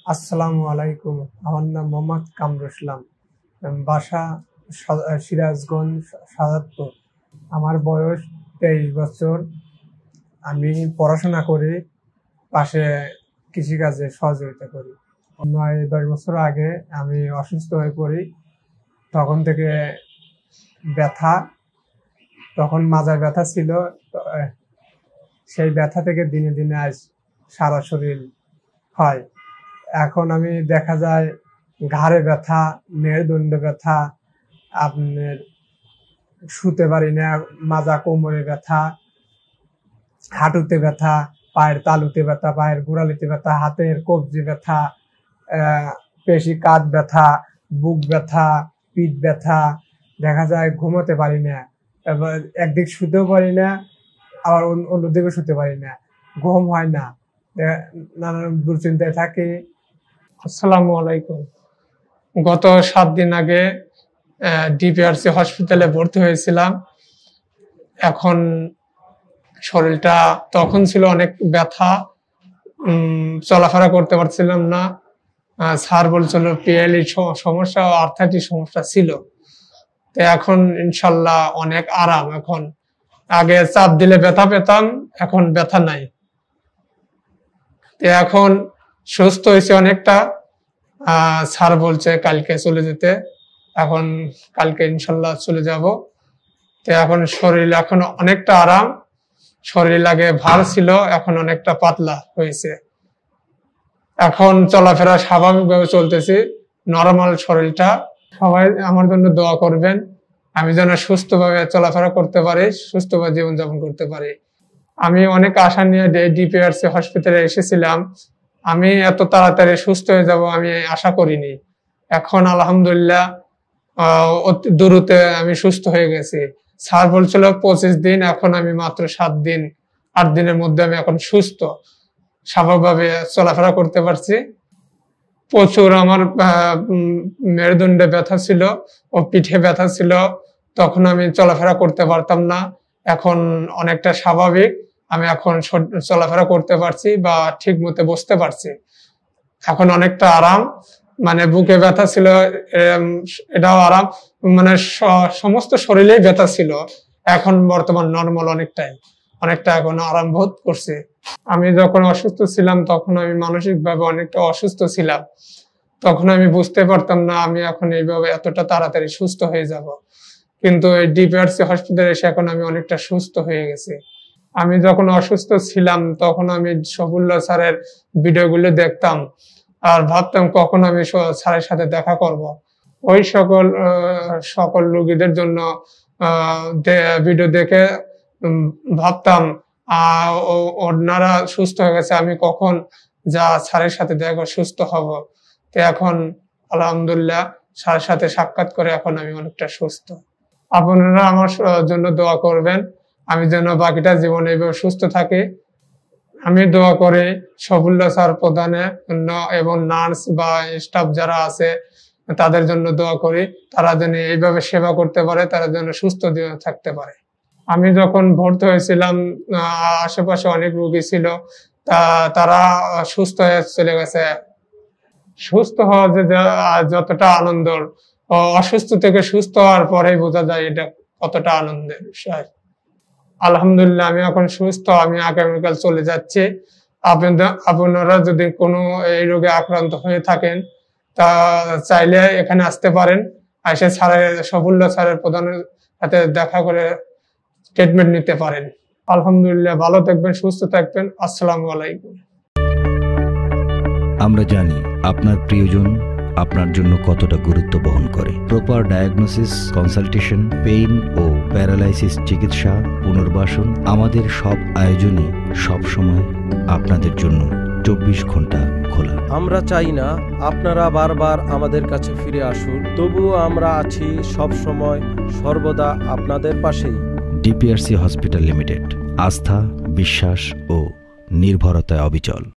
আসসালামু আলাইকুম। আমার নাম মোহাম্মদ কামরুল ইসলাম। বাসা সিরাজগঞ্জ, সাজাদপুর। আমার বয়স 23 বছর। আমি পড়াশোনা করি, পাশে কৃষিকাজে সহযোগিতা করি। 9-10 বছর আগে আমি অসুস্থ হয়ে পড়ি। তখন থেকে ব্যথা, তখন মাজায় ব্যথা ছিল। সেই ব্যথা থেকে দিনে দিনে আজ সারা শরীর হয়। এখন আমি দেখা যায় ঘাড়ে ব্যথা, মেরুদণ্ডে ব্যথা, আপনার শুতে পারি না, মাজা কোমরে ব্যথা, হাঁটুতে ব্যথা, পায়ের তালুতে ব্যথা, পায়ের গোড়ালিতে ব্যথা, হাতের কবজি ব্যথা, পেশি কাঁধ ব্যথা, বুক ব্যথা, পিঠ ব্যথা। দেখা যায় ঘুমোতে পারি না, এবার একদিক শুতেও পারি না, আবার অন্যদিকে শুতে পারি না, ঘুম হয় না, নানান দুশ্চিন্তায় থাকি। আসসালামু আলাইকুম। গত 7 দিন আগে ডিপিআরসি হসপিটালে ভর্তি হয়েছিলাম। এখন শরীরটা তখন ছিল অনেক ব্যথা, চলাফেরা করতে পারছিলাম না। স্যার বলছিল পিএলই সমস্যা, আর্থাইটিস সমস্যা ছিল। তো এখন ইনশাল্লাহ অনেক আরাম। এখন আগে চাপ দিলে ব্যথা পেতাম, এখন ব্যথা নাই। তো এখন সুস্থ হয়েছে অনেকটা। স্যার বলছে কালকে চলে যেতে, এখন কালকে ইনশাল্লাহ চলে যাব। তো এখন শরীর এখন অনেকটা আরাম। শরীর আগে ভার ছিল, এখন অনেকটা পাতলা হয়েছে। এখন চলাফেরা স্বাভাবিকভাবে চলতেছি, নরমাল শরীরটা। সবাই আমার জন্য দোয়া করবেন, আমি যেন সুস্থভাবে চলাফেরা করতে পারি, সুস্থভাবে জীবনযাপন করতে পারি। আমি অনেক আশা নিয়ে ডিপিআরসি হসপিটালে এসেছিলাম। আমি এত তাড়াতাড়ি সুস্থ হয়ে যাব আমি আশা করিনি। এখন আলহামদুলিল্লাহ অতি দ্রুত আমি সুস্থ হয়ে গেছি। স্যার বলছিল 25 দিন, এখন আমি মাত্র 7 দিন 8 দিনের মধ্যে আমি এখন সুস্থ, স্বাভাবিকভাবে চলাফেরা করতে পারছি। প্রচুর আমার মেরুদণ্ডে ব্যথা ছিল ও পিঠে ব্যথা ছিল, তখন আমি চলাফেরা করতে পারতাম না। এখন অনেকটা স্বাভাবিক, আমি এখন চলাফেরা করতে পারছি বা ঠিক মতো বসতে পারছি। এখন অনেকটা আরাম, মানে বুকে ব্যথা ছিল, এটাও আরাম, মানে সমস্ত শরীরেই ব্যথা ছিল। এখন বর্তমান নর্মাল অনেকটা এখন আরাম বোধ করছি। আমি যখন অসুস্থ ছিলাম তখন আমি মানসিকভাবে অনেকটা অসুস্থ ছিলাম। তখন আমি বুঝতে পারতাম না আমি এখন এইভাবে এতটা তাড়াতাড়ি সুস্থ হয়ে যাব। কিন্তু এই ডিপিআরসি হসপিটালে এসে এখন আমি অনেকটা সুস্থ হয়ে গেছি। আমি যখন অসুস্থ ছিলাম তখন আমি শফিউল্লাহ স্যারের ভিডিওগুলো দেখতাম আর ভাবতাম কখন আমি স্যারের সাথে দেখা করব। ওই সকল রোগীদের জন্য ভিডিও দেখে ভাবতাম ওনারা সুস্থ হয়ে গেছে, আমি কখন স্যারের সাথে দেখা সুস্থ হব। তো এখন আলহামদুলিল্লাহ স্যারের সাথে সাক্ষাৎ করে এখন আমি অনেকটা সুস্থ। আপনারা আমার জন্য দোয়া করবেন, আমি যেন বাকিটা জীবনে এইভাবে সুস্থ থাকি। আমি দোয়া করি শফিউল্লাহ স্যার প্রধানের জন্য এবং নার্স বা স্টাফ যারা আছে তাদের জন্য দোয়া করি, তারা যেন এইভাবে সেবা করতে পারে, তারা যেন সুস্থ থাকতে পারে। আমি যখন ভর্তি হয়েছিলাম আশেপাশে অনেক রোগী ছিল, তারা সুস্থ হয়ে চলে গেছে। সুস্থ হওয়া যে যতটা আনন্দের, অসুস্থ থেকে সুস্থ হওয়ার পরেই বোঝা যায় এটা কতটা আনন্দের বিষয়। আলহামদুলিল্লাহ আমি এখন সুস্থ, আমি আগামীকাল চলে যাচ্ছি। আপনারা যদি কোনো এই রোগে আক্রান্ত হয়ে থাকেন তা চাইলে এখানে আসতে পারেন, এসে শফিউল্লাহ স্যারের প্রধানের সাথে দেখা করে ট্রিটমেন্ট নিতে পারেন। আলহামদুলিল্লাহ, ভালো থাকবেন, সুস্থ থাকবেন। আসসালামু আলাইকুম। আমরা জানি আপনার প্রিয়জন আপনার জন্য কতটা গুরুত্ব বহন করে। প্রপার ডায়াগনোসিস, কনসালটেশন, পেইন ও প্যারালাইসিস চিকিৎসা, পুনর্বাসন, আমাদের সব আয়োজনই সবসময় আপনাদের জন্য 24 ঘন্টা খোলা। আমরা চাই না আপনারা বারবার আমাদের কাছে ফিরে আসুন, তবুও আমরা আছি সব সময় সর্বদা আপনাদের পাশেই। ডিপিআরসি হসপিটাল লিমিটেড, আস্থা, বিশ্বাস ও নির্ভরতায় অবিচল।